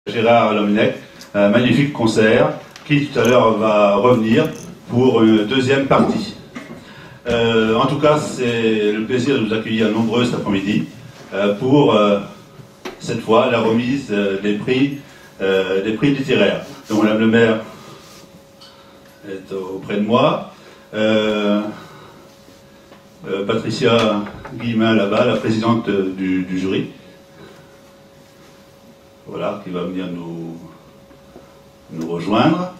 Gérard Lomenec, un magnifique concert qui tout à l'heure va revenir pour une deuxième partie. En tout cas, c'est le plaisir de vous accueillir nombreux cet après-midi pour cette fois la remise des prix littéraires. Donc Madame le maire est auprès de moi. Patricia Guillemin là-bas, la présidente du jury. Voilà, qui va venir nous rejoindre.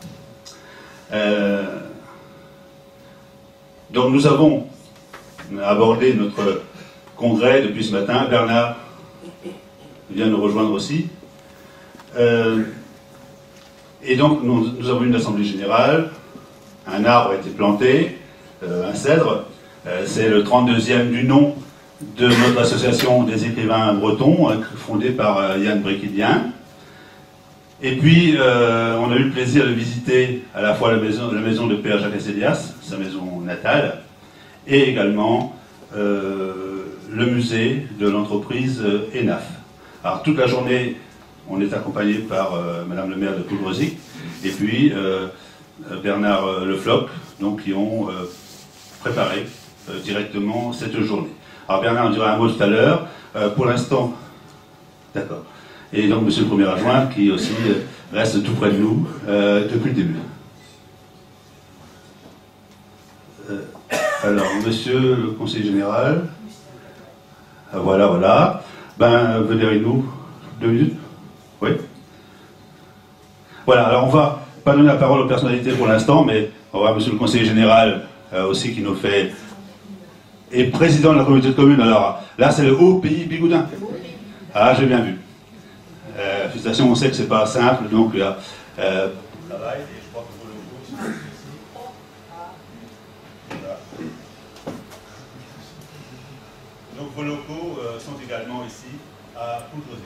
Donc nous avons abordé notre congrès depuis ce matin. Bernard vient nous rejoindre aussi. Et donc nous avons eu une assemblée générale. Un arbre a été planté, un cèdre. C'est le 32e du nom de notre association des écrivains bretons, fondée par Yann Bréquilien. Et puis, on a eu le plaisir de visiter à la fois la maison de Père Jacques Esselias, sa maison natale, et également le musée de l'entreprise ENAF. Alors, toute la journée, on est accompagné par Madame le maire de Poulbrezic, et puis Bernard Le Floch, donc, qui ont préparé directement cette journée. Alors Bernard en dira un mot tout à l'heure. Pour l'instant, d'accord. Et donc Monsieur le Premier Adjoint qui aussi reste tout près de nous depuis le début. Alors Monsieur le Conseiller Général, voilà. Ben venez avec nous 2 minutes. Oui. Voilà. Alors on va pas donner la parole aux personnalités pour l'instant, mais on va voir Monsieur le Conseiller Général aussi qui nous fait. Et président de la communauté de communes, alors là c'est le haut pays Bigoudin. Ah, j'ai bien vu. Félicitations, on sait que c'est pas simple, donc là, travail, et je crois que vos locaux. Voilà. Donc vos locaux sont également ici à Poulbrezic.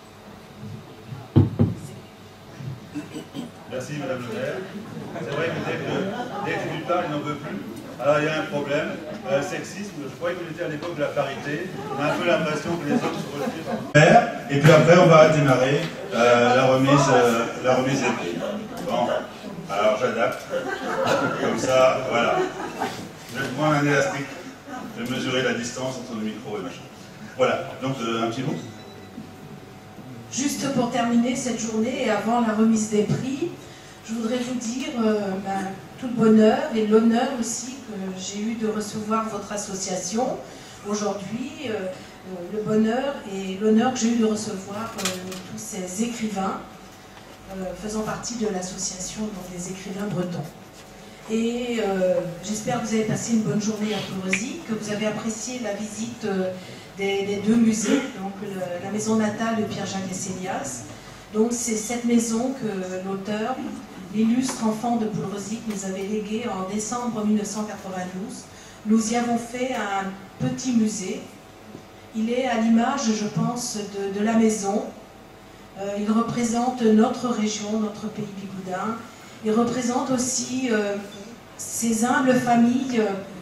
Merci Madame le maire. C'est vrai que dès que tu parles, il n'en veut plus. Alors il y a un problème, sexisme, je croyais qu'on était à l'époque de la parité, on a un peu l'impression que les hommes sont rejetés par le père, et puis après on va démarrer la remise des prix. Bon, alors j'adapte, comme ça, voilà. Je vais prendre un élastique, je vais mesurer la distance entre le micro et machin. Voilà, donc un petit mot. Juste pour terminer cette journée et avant la remise des prix, je voudrais vous dire tout le bonheur et l'honneur aussi que j'ai eu de recevoir votre association aujourd'hui, le bonheur et l'honneur que j'ai eu de recevoir tous ces écrivains faisant partie de l'association des écrivains bretons. Et j'espère que vous avez passé une bonne journée à Poulbrezic, que vous avez apprécié la visite des 2 musées, donc la maison natale de Père Jacques Esselias. Donc c'est cette maison que l'auteur, l'illustre enfant de Poulbrezic, nous avait légué en décembre 1992. Nous y avons fait un petit musée. Il est à l'image, je pense, de la maison. Il représente notre région, notre pays bigoudin. Il représente aussi ces humbles familles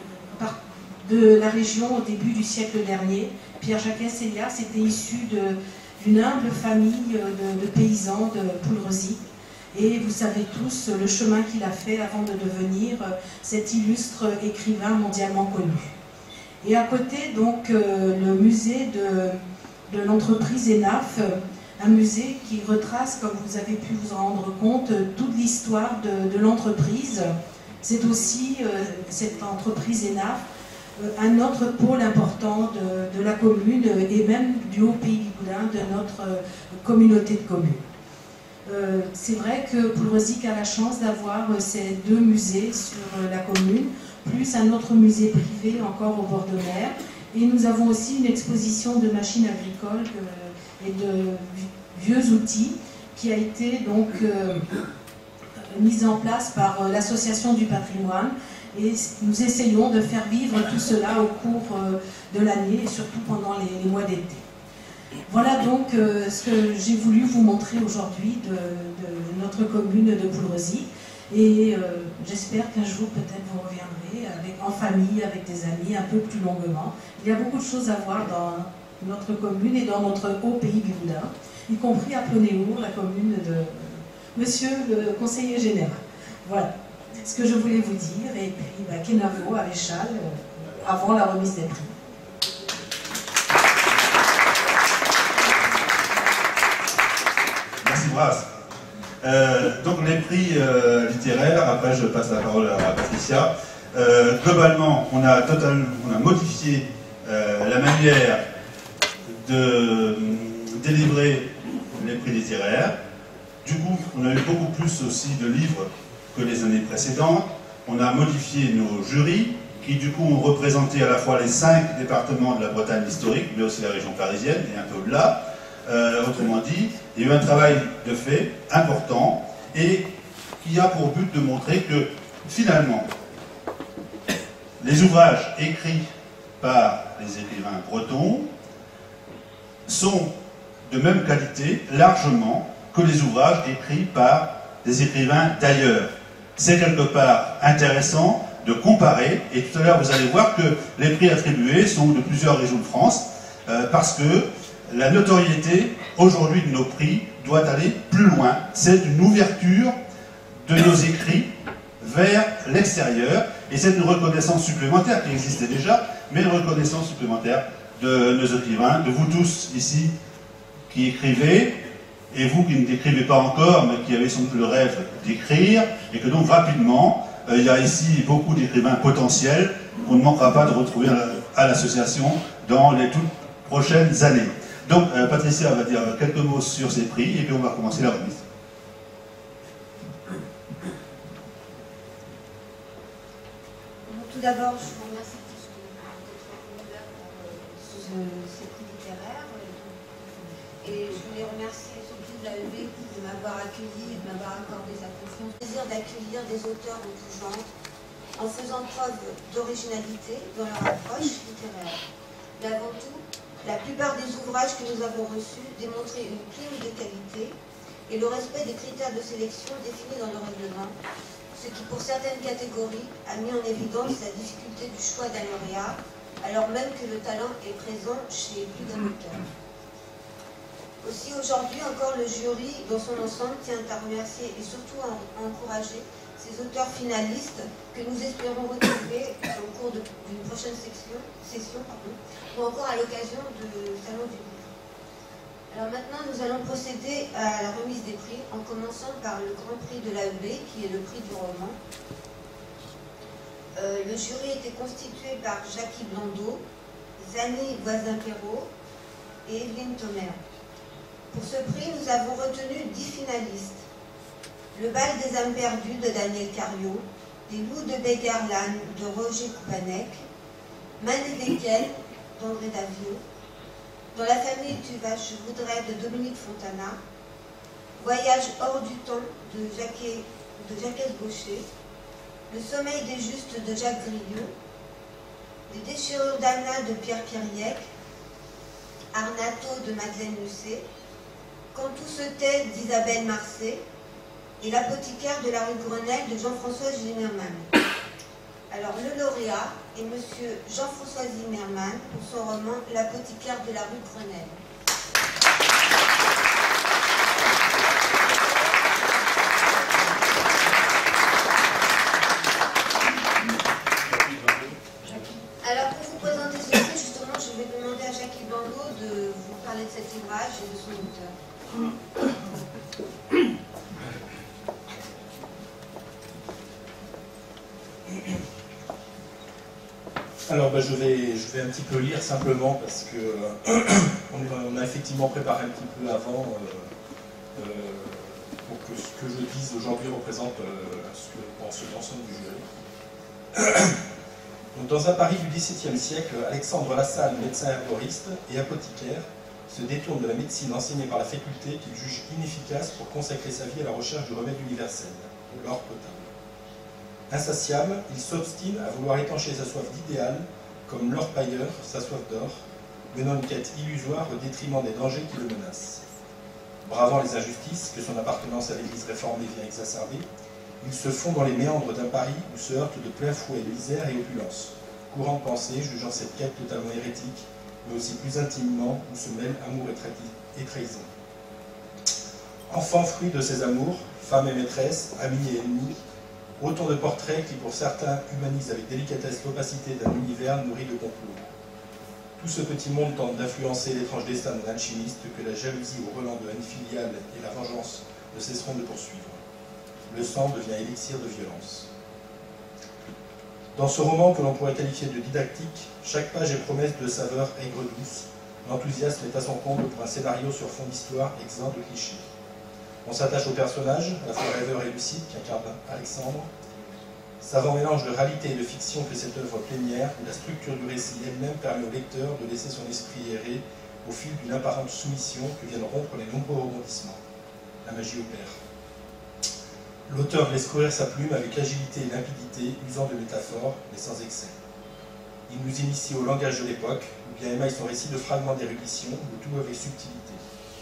de la région au début du siècle dernier. Père Jacques Esselias était issu d'une humble famille de paysans de Poulbrezic. Et vous savez tous le chemin qu'il a fait avant de devenir cet illustre écrivain mondialement connu. Et à côté, donc, le musée de l'entreprise ENAF, un musée qui retrace, comme vous avez pu vous en rendre compte, toute l'histoire de l'entreprise. C'est aussi, cette entreprise ENAF, un autre pôle important de la commune et même du haut pays bigoudin, de notre communauté de communes. C'est vrai que Poulbrezic a la chance d'avoir ces 2 musées sur la commune, plus un autre musée privé encore au bord de mer. Et nous avons aussi une exposition de machines agricoles et de vieux outils qui a été donc mise en place par l'association du patrimoine. Et nous essayons de faire vivre tout cela au cours de l'année et surtout pendant les mois d'été. Voilà donc ce que j'ai voulu vous montrer aujourd'hui de notre commune de Poulbrezic. Et j'espère qu'un jour peut-être vous reviendrez en famille, avec des amis, un peu plus longuement. Il y a beaucoup de choses à voir dans notre commune et dans notre haut pays bigoudin. y compris à Plonéour, la commune de Monsieur le conseiller général. Voilà ce que je voulais vous dire, et puis Kenavo à l'échelle avant la remise des prix. Merci Brasse. Donc les prix littéraires, après je passe la parole à Patricia. Globalement, on a modifié la manière de délivrer les prix littéraires. Du coup, on a eu beaucoup plus aussi de livres que les années précédentes. On a modifié nos jurys, qui du coup ont représenté à la fois les 5 départements de la Bretagne historique, mais aussi la région parisienne et un peu au-delà. Autrement dit, il y a eu un travail de fait important et qui a pour but de montrer que finalement, les ouvrages écrits par les écrivains bretons sont de même qualité largement que les ouvrages écrits par des écrivains d'ailleurs. C'est quelque part intéressant de comparer, et tout à l'heure vous allez voir que les prix attribués sont de plusieurs régions de France, parce que la notoriété aujourd'hui de nos prix doit aller plus loin. C'est une ouverture de nos écrits vers l'extérieur, et c'est une reconnaissance supplémentaire qui existait déjà, mais une reconnaissance supplémentaire de nos écrivains, de vous tous ici qui écrivez, et vous qui n'écrivez pas encore, mais qui avez sans doute le rêve d'écrire, et que donc rapidement, il y a ici beaucoup d'écrivains potentiels qu'on ne manquera pas de retrouver à l'association dans les toutes prochaines années. Donc Patricia va dire quelques mots sur ces prix, et puis on va commencer la remise. Tout d'abord, je vous remercie tous d'être venus pour ces prix littéraires. Et je voulais remercier surtout l'AEB de m'avoir accueilli et de m'avoir accordé sa confiance. Le plaisir d'accueillir des auteurs de tout genre, en faisant preuve d'originalité dans leur approche littéraire. Mais avant tout, la plupart des ouvrages que nous avons reçus démontraient une prime de qualité et le respect des critères de sélection définis dans le règlement, ce qui pour certaines catégories a mis en évidence la difficulté du choix d'un lauréat, alors même que le talent est présent chez plus d'un auteur. Aussi aujourd'hui encore, le jury dans son ensemble tient à remercier et surtout à encourager ces auteurs finalistes que nous espérons retrouver au cours d'une prochaine session ou encore à l'occasion du Salon du Livre. Alors maintenant, nous allons procéder à la remise des prix en commençant par le Grand Prix de l'AEB qui est le prix du roman. Le jury était constitué par Jackie Blondeau, Zani Voisin-Perrault et Evelyne Thomer. Pour ce prix, nous avons retenu 10 finalistes. Le bal des âmes perdues de Daniel Cariou, Les loups de Bégarlan de Roger Koupanek, Mané-Lesquels d'André Davio, Dans la famille tu vas, je voudrais de Dominique Fontana, Voyage hors du temps de Jacques Gaucher, Le sommeil des justes de Jacques Grillot, Les déchirures d'Anna de Pierre Piriec, Arnato de Madeleine Musset, Quand tout se tait d'Isabelle Marcet et L'apothicaire de la rue Grenelle de Jean-François Zimmermann. Alors le lauréat est monsieur Jean-François Zimmermann pour son roman L'apothicaire de la rue Grenelle. Alors pour vous présenter ce prix, justement, je vais demander à Jackie Blondeau de vous parler de cet ouvrage et de son auteur. Alors je vais un petit peu lire simplement parce que on a effectivement préparé un petit peu avant pour que ce que je dise aujourd'hui représente ce que pense l'ensemble du jury. Donc, dans un Paris du XVIIe siècle, Alexandre Lassalle, médecin herboriste et apothicaire, se détourne de la médecine enseignée par la faculté qu'il juge inefficace pour consacrer sa vie à la recherche du remède universel, de l'or potable. Insatiable, il s'obstine à vouloir étancher sa soif d'idéal, comme l'orpailleur, sa soif d'or, menant une quête illusoire au détriment des dangers qui le menacent. Bravant les injustices que son appartenance à l'Église réformée vient exacerber, il se fond dans les méandres d'un Paris où se heurtent de plein fouet misère et opulence, courant de pensée jugeant cette quête totalement hérétique, mais aussi plus intimement où se mêlent amour et trahison. Enfant fruit de ses amours, femme et maîtresse, amis et ennemis, autant de portraits qui pour certains humanisent avec délicatesse l'opacité d'un univers nourri de complots. Tout ce petit monde tente d'influencer l'étrange destin d'un alchimiste que la jalousie au relent de haine filiale et la vengeance ne cesseront de poursuivre. Le sang devient élixir de violence. Dans ce roman que l'on pourrait qualifier de didactique, chaque page est promesse de saveurs aigres-douces. L'enthousiasme est à son comble pour un scénario sur fond d'histoire exempt de clichés. On s'attache au personnage, à la fois rêveur et lucide, qu'incarne Alexandre. Savant mélange de réalité et de fiction que cette œuvre plénière, où la structure du récit elle-même permet au lecteur de laisser son esprit errer au fil d'une apparente soumission que viennent rompre les nombreux rebondissements. La magie opère. L'auteur laisse courir sa plume avec agilité et limpidité, usant de métaphores, mais sans excès. Il nous initie au langage de l'époque, ou bien émaille son récit de fragments d'érudition, le tout avec subtilité.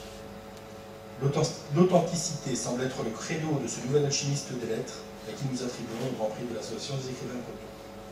L'authenticité semble être le credo de ce nouvel alchimiste des lettres, à qui nous attribuons le Grand Prix de l'Association des écrivains Coteau.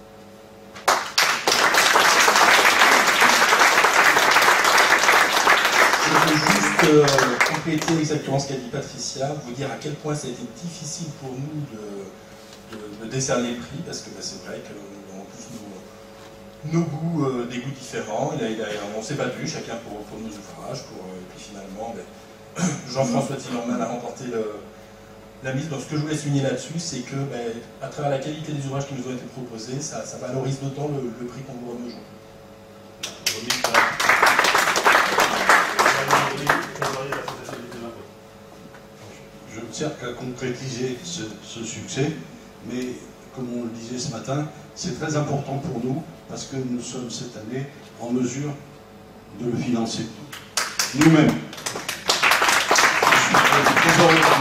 Je veux juste compléter exactement ce qu'a dit Patricia, vous dire à quel point ça a été difficile pour nous de décerner le prix, parce que c'est vrai qu'en plus nos goûts, des goûts différents, on s'est battu chacun pour nos ouvrages, et puis finalement Jean-François Tillerman a remporté la mise. Donc ce que je voulais souligner là-dessus, c'est que à travers la qualité des ouvrages qui nous ont été proposés, ça valorise d'autant le prix qu'on vous remet aujourd'hui. Je ne tiens qu'à concrétiser ce succès, mais comme on le disait ce matin, c'est très important pour nous parce que nous sommes cette année en mesure de le financer nous-mêmes. Je suis très heureux.